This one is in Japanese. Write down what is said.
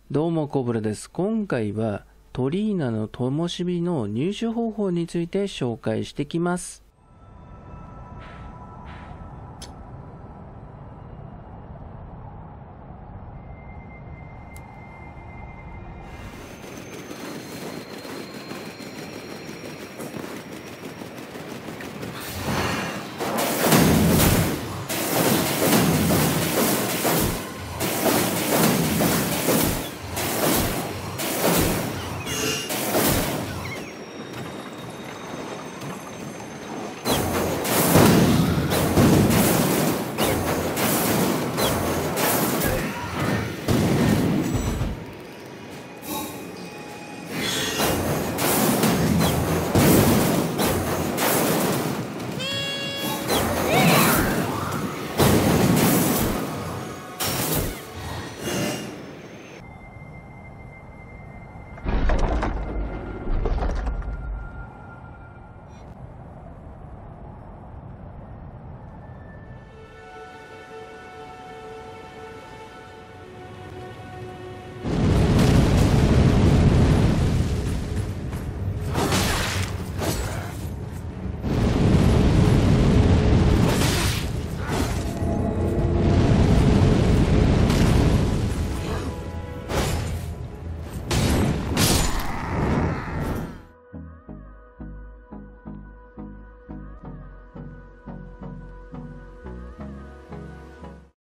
どうもコブラです。今回はトリーナの灯火の入手方法について紹介してきます。